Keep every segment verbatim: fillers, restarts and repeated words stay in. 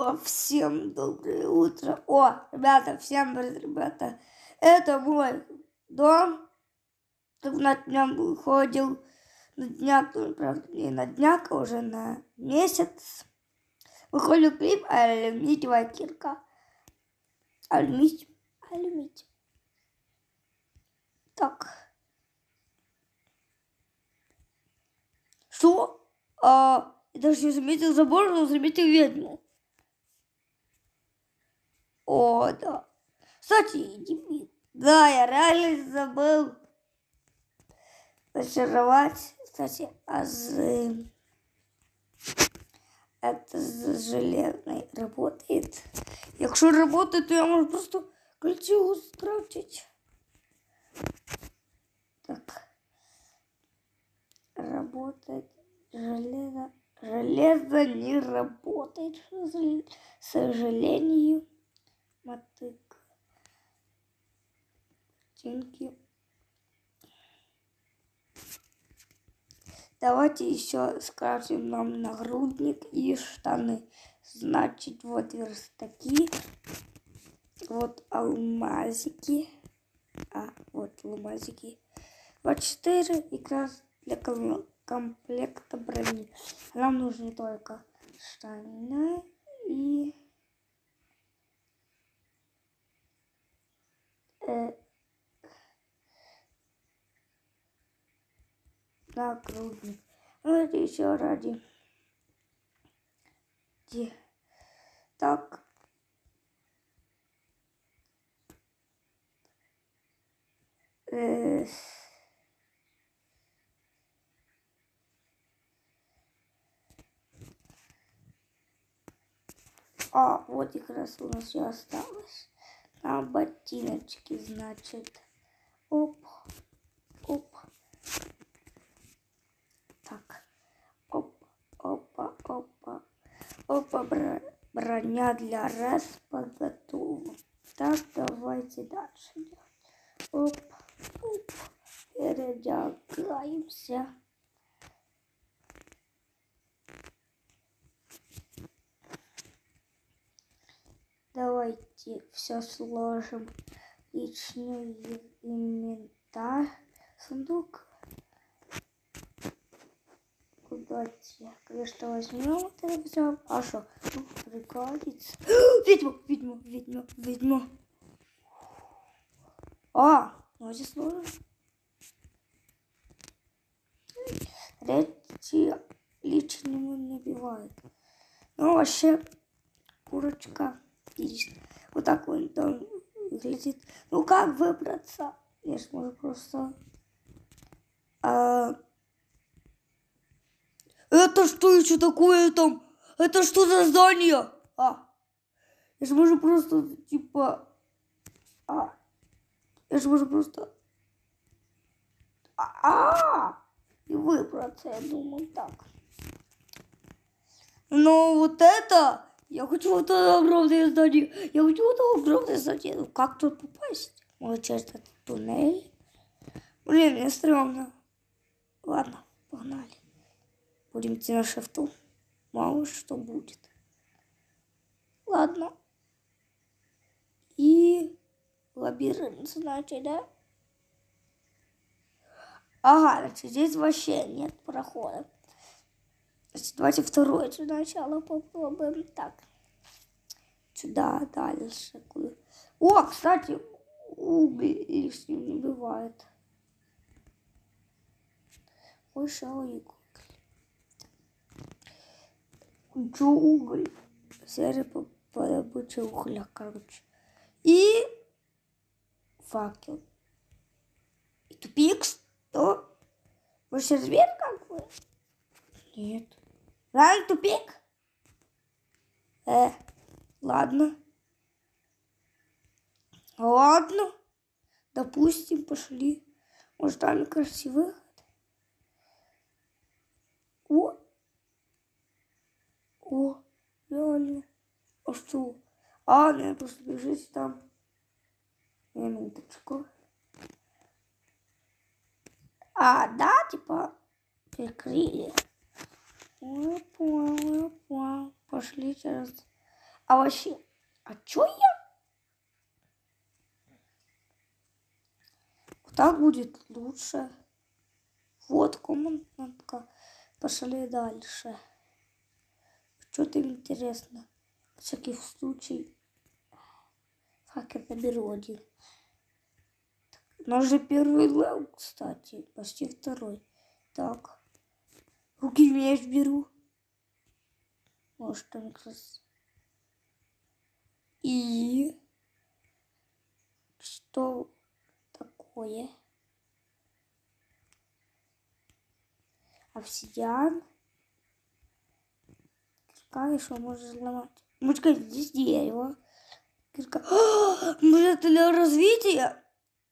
О, всем доброе утро. О, ребята, всем привет, ребята. Это мой дом. Тут на днях выходил. На днях, правда, не на днях, а уже на месяц. Выходил клип «Алюминиевая кирка». Алюмить. Алюмить. Так. Что? А, я даже не заметил забор, но заметил ведьму. О, да. Кстати, дебил. Да, я реально забыл зачаровать. Кстати, а з... это з железной работает. Якщо работает, то я могу просто кольцо скрафтить. Так. Работает железо. Железо не работает, к сожалению. Мотык. Тинки. Давайте еще скрафтим нам нагрудник и штаны. Значит, вот верстаки. Вот алмазики. А, вот алмазики. Вот четыре и как раз для комплекта брони. Нам нужны только штаны и э, нагрудник. Ну, это еще ради. Где? Так. Э, А, вот их раз у нас все осталось. На ботиночки, значит. Оп, оп. Так. Оп, опа, опа. Опа, броня для респа готова. Так, давайте дальше делать. Оп, оп. Передягаемся. Давайте все сложим. Личный инвентарь. Сундук. Куда те? Конечно, возьмем это все. А что? Ну, пригодится. Ведьма, ведьма, ведьма, ведьма. А, ну здесь сложно. Третий личному набивает. Ну, вообще, курочка. Вот так вот там выглядит. Ну, как выбраться? Я же могу просто... А... Это что еще такое там? Это что за здание? А, я же могу просто, типа... А, я же могу просто... А-а-а! И выбраться, я думаю, так. Но вот это... Я хочу вот это огромное здание. Я хочу вот это огромное здание. Ну, как тут попасть? Может, через этот туннель? Блин, мне стрёмно. Ладно, погнали. Будем идти на шифту. Мало что будет. Ладно. И лабиринт, значит, да? Ага, значит, здесь вообще нет прохода. Значит, давайте второе сначала попробуем. Так. Сюда, дальше. О, кстати, уголь лишним не бывает. Вышел уголь. Чё уголь? Серия по, по добыче угля, короче. И факел. И тупик, что? Вы сейчас зверь как бы? Нет. Реально тупик? Э, ладно. Ладно. Допустим, пошли. Может, там красивый выход? О. О, реально. А что? А, надо просто бежать там. Минуточку. А, да, типа, перекрыли. Ой, понял, ой, понял. Пошли через... А вообще, а чё я? Вот так будет лучше. Вот комнатка. Пошли дальше. Что-то интересно. На всякий случай. Как я наберу один. У нас же первый левел, кстати. Почти второй. Так. Руки меч беру. Может, там как раз. И что такое? Обсидиан. Кирка еще можно взломать. Мучка, здесь дерево. Кирка. Может, для развития?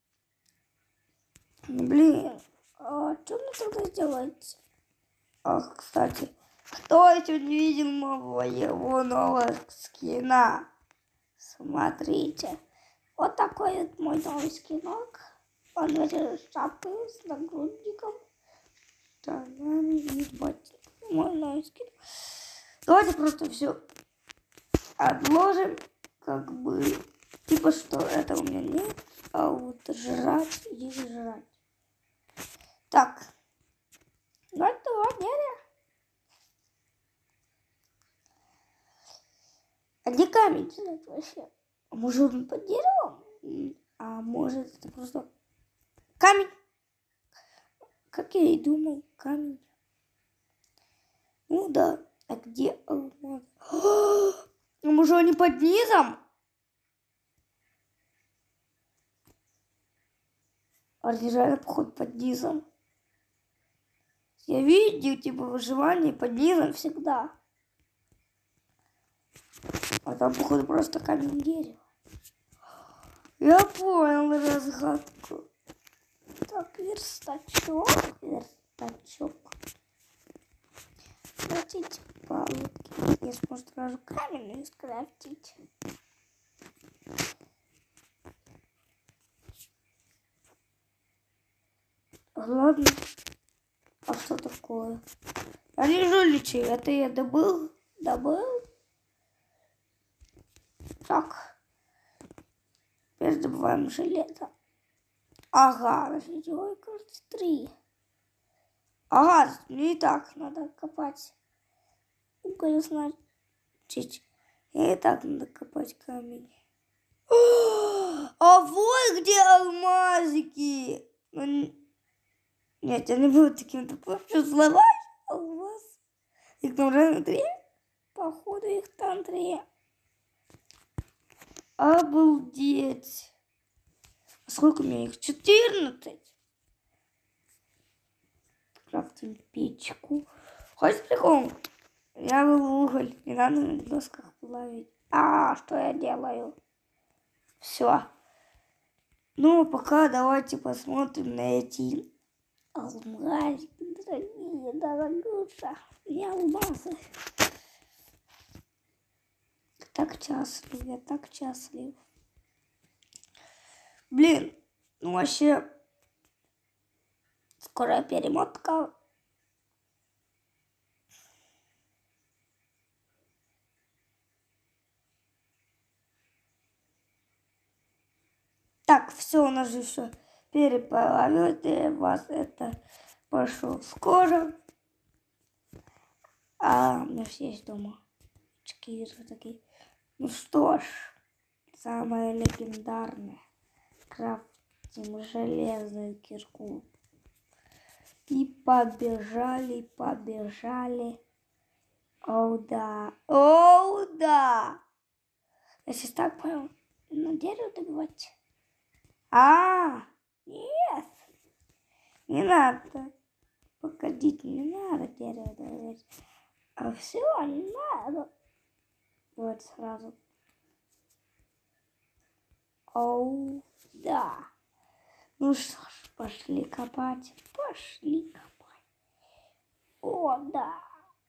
Блин, а что мне тогда делать? Ах, кстати, кто еще не видел моего нового скина? Смотрите. Вот такой вот мой новый скинок. Он с шапкой, с нагрудником. Штанами и ботинками. Мой новый скин. Давайте просто все отложим. Как бы. Типа что это у меня нет. А вот жрать и жрать. Так. Вот два дерева. А где камень взять вообще? А может он под деревом? А может это просто камень? Как я и думал, камень. Ну да. А где алмаз? А может они под низом? А реально походу под низом. Я видел типа выживание под низом всегда. А там походу просто камень дерева. Я понял разгадку. Так, верстачок, верстачок. Скрафтить палки. Я смогу сразу камень скрафтить. Ладно. А что такое? Я не жуличи. Это я добыл? Добыл? Так. Теперь добываем железо. Ага, ой, кажется, три. Ага, не так надо копать. Уголь, значит. И так надо копать камень. А вот где алмазики. Нет, я не буду таким тупым, что взломать алмаз. Их там реально три? Походу их там три. Обалдеть. А сколько у меня их? четырнадцать. Крафтим печку. Хочешь прикол? Я был уголь. Не надо на досках плавить. А, что я делаю? Все. Ну, пока давайте посмотрим на эти алмазики, дорогие, дорогуша. И алмазы. Так счастлив, я так счастлив. Блин, ну вообще, скоро перемотка. Так, все, у нас же все переплавилось, и вас это пошло скоро. А у меня все есть дома. Очки такие. Ну что ж, самое легендарное. Крафтим железную кирку. И побежали, побежали. О, да. О, да. Я сейчас так понял. На дерево добивать. А, нет. Не надо. Погодите, не надо дерево добивать. А все, не надо. Вот сразу. О, да. Ну что ж, пошли копать. Пошли копать. О, да.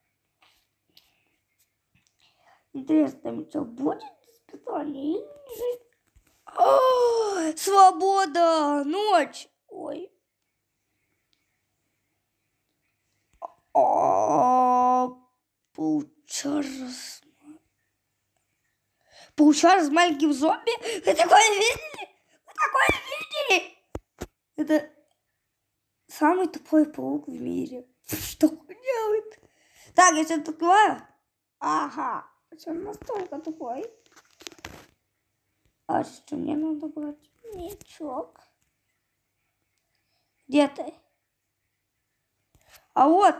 Интересно, там что будет испытание или нет? О, свобода! Ночь! Ой. О, получается. Паучар с маленьким зомби? Вы такое видели? Вы такое видели? Это самый тупой паук в мире. Что он делает? Так, я сейчас открываю. Ага. Он настолько тупой. А что мне надо брать? Мячок. Где ты? А вот.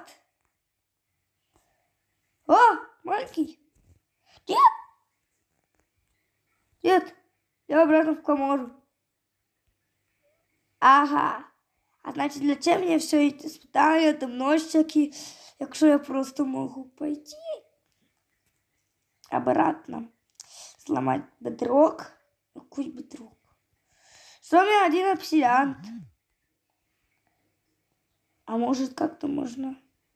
О, маленький. Нет. Нет. Я обратно в комору. Ага. А значит, для чего мне все эти испытания, там носики, якщо я просто могу пойти обратно, сломать бедрок. Какой бедрок? Что у меня один обсидиан? А может, как-то можно...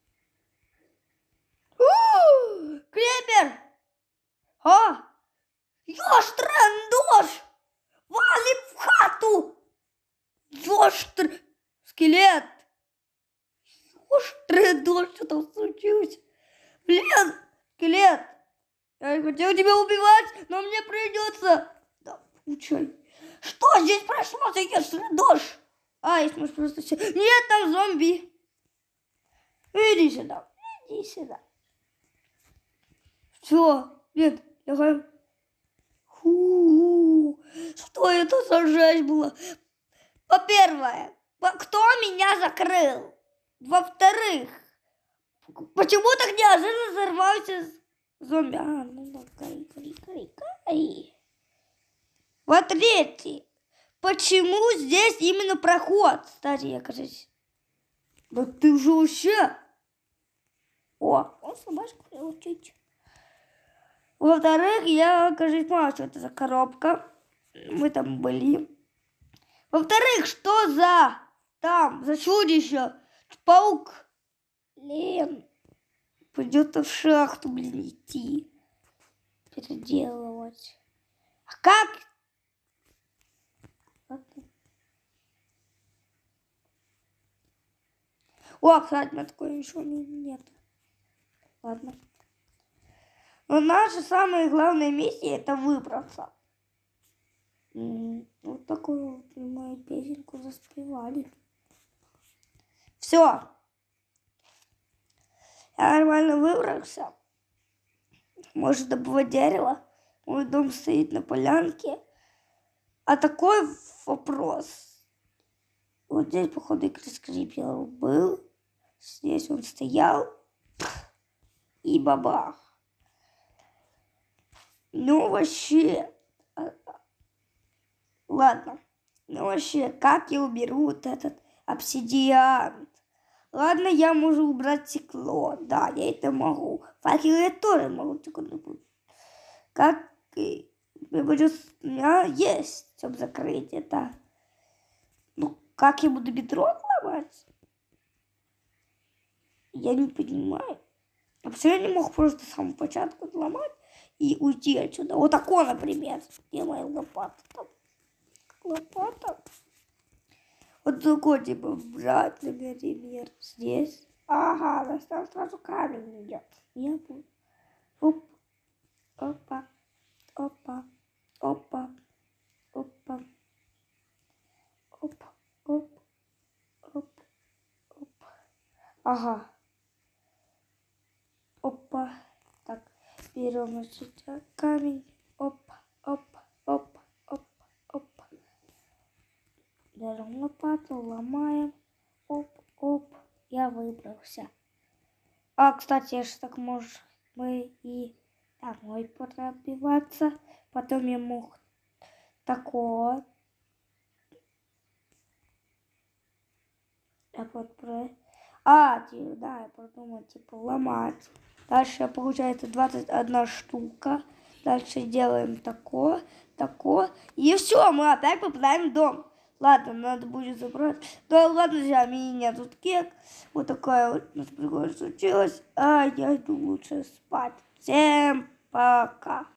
У-у-у! Крепер! А! Ёштрандош! Валим в хату! Ёштр... Скелет! Ёштрандош, что там случилось? Блин! Скелет! Я не хотел тебя убивать, но мне придется... Да, получай. Что здесь прошло за ёштрандош? А, если может просто... Нет, там зомби! Иди сюда, иди сюда. Все, нет, легаем. Фу, что это за жесть была? Во-первых, кто меня закрыл? Во-вторых, почему так неожиданно взорвался зомби? А, ну да, кай, кай, кай, кай. Во-третьих, почему здесь именно проход? Кстати, я, кажется... Да ты уже вообще... О, он собачку приучить. Во-вторых, я, кажется, мало, что это за коробка. Мы там были. Во-вторых, что за там, за чудище? Паук. Блин. Придется в шахту, блин, идти. Переделывать. А как? О, кстати, у меня такой ничего нет. Ладно. Но наша самая главная миссия — это выбраться. Вот такую вот мою песенку заспевали. Все. Я нормально выбрался. Может добывать дерево. Мой дом стоит на полянке. А такой вопрос. Вот здесь, походу, крипер был. Здесь он стоял. И бабах. Ну, вообще... Ладно. Ну, вообще, как я уберу вот этот обсидиан? Ладно, я могу убрать стекло. Да, я это могу. Факел я тоже могу. Как... У меня есть, чтобы закрыть это. Ну, как я буду бедрок ломать? Я не понимаю. А почему я не мог просто с самого початку ломать и уйти отсюда? Вот такое, например. Где моя лопата там? Лопата. Вот такой, типа, брать, например, здесь. Ага, нас там сразу камень идет. Я буду. Оп. Опа. Опа. Опа. Опа. Оп. Оп. Оп. Оп. Ага. Опа. Так, берем значит, камень. Опа. Опа. Опа. Опа. Опа. Берем лопату, ломаем. Оп. Оп. Я выбрался. А, кстати, я же так может мы и домой пробиваться. Потом я мог такое. Я вот про... А, да, я подумал, типа, ломать. Дальше получается двадцать одна штука. Дальше делаем такое, такое. И все, мы опять попадаем в дом. Ладно, надо будет забрать. Да ладно, друзья, меня тут кек. Вот такая вот у нас прикольно случилось. А я иду лучше спать. Всем пока.